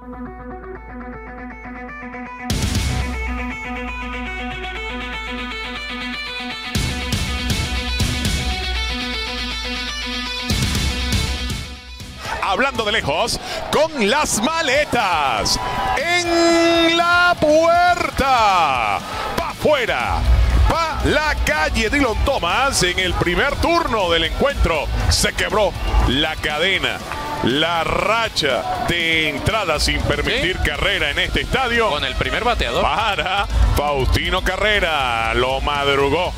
Hablando de lejos, con las maletas en la puerta, pa' afuera, pa' la calle. Dylan Thomas en el primer turno del encuentro se quebró la cadena, la racha de entrada sin permitir carrera en este estadio. Con el primer bateador para Faustino Carrera, lo madrugó.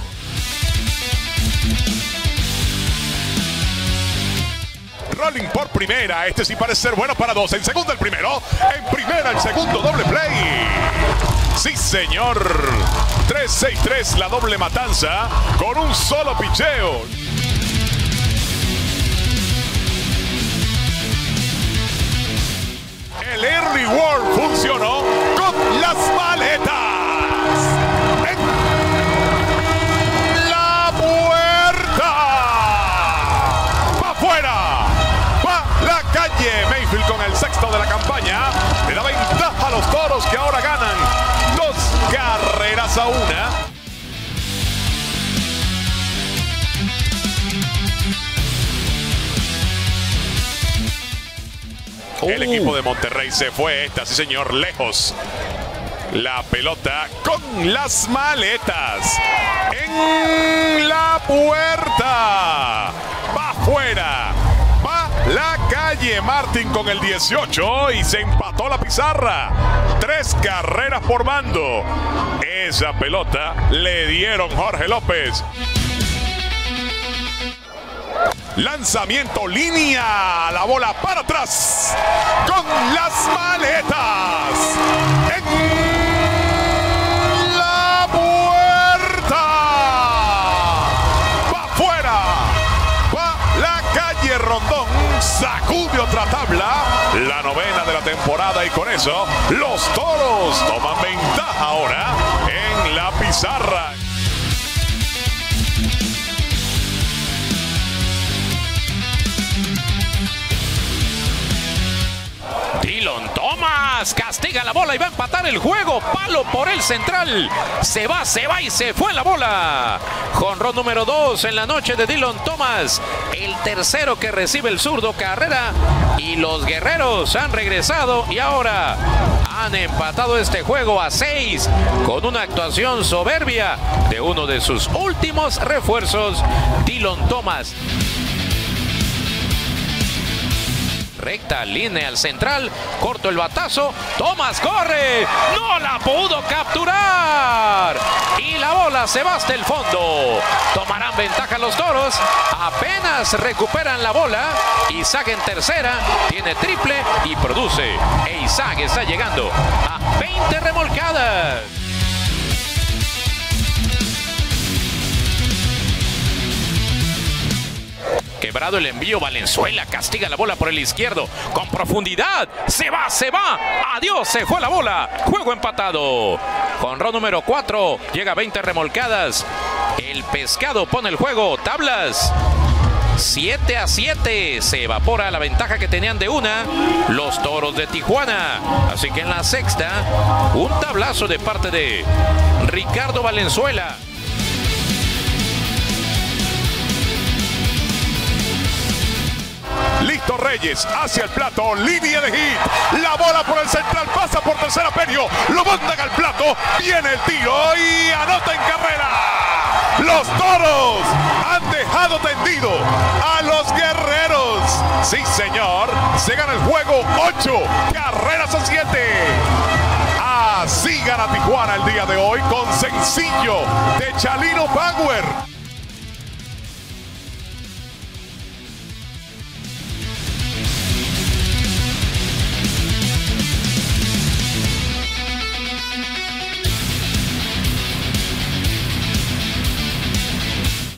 Rolling por primera, este sí parece ser bueno para dos. En segunda el primero, en primera el segundo, doble play. Sí señor, 3-6-3 la doble matanza con un solo picheo. El early world funcionó con las maletas. En la puerta. Pa' afuera. Calle Mayfield con el sexto de la campaña le da ventaja a los Toros, que ahora ganan 2 carreras a 1. El equipo de Monterrey se fue sí señor, lejos. La pelota con las maletas en la puerta. Va afuera. La calle Martín con el 18 y se empató la pizarra. 3 carreras por bando. Esa pelota le dieron Jorge López. Lanzamiento, línea, la bola para atrás con las maletas en la puerta. Va afuera, va la calle Rondón. Sacude otra tabla, la 9ª de la temporada, y con eso los Toros toman ventaja ahora en la pizarra. Dylan Thomas castiga la bola y va a empatar el juego. Palo por el central. Se va y se fue la bola. Jonrón número 2 en la noche de Dylan Thomas. El tercero que recibe el zurdo Carrera. Y los guerreros han regresado y ahora han empatado este juego a 6 con una actuación soberbia de uno de sus últimos refuerzos, Dylan Thomas. Recta línea al central, corto el batazo, Thomas corre, no la pudo capturar y la bola se va hasta el fondo. Tomarán ventaja los Toros, apenas recuperan la bola. Isaac en tercera, tiene triple y produce. E Isaac está llegando a 20 remolcadas. Quebrado el envío, Valenzuela castiga la bola por el izquierdo, con profundidad, se va, adiós, se fue la bola, juego empatado. Jonrón número 4, llega a 20 remolcadas, el Pescado pone el juego, tablas. 7-7, se evapora la ventaja que tenían de una los Toros de Tijuana. Así que en la sexta, un tablazo de parte de Ricardo Valenzuela. Listo Reyes, hacia el plato, línea de hit, la bola por el central, pasa por tercera Perio, lo mandan al plato, viene el tiro y anota en carrera. Los Toros han dejado tendido a los guerreros. Sí señor, se gana el juego 8 carreras a 7. Así gana Tijuana el día de hoy con sencillo de Chalino Power.